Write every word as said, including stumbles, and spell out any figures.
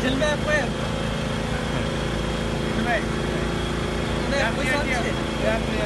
Filmé pues. Filmé. Filmé, pues, Ya, ya, ya. Ya, ya.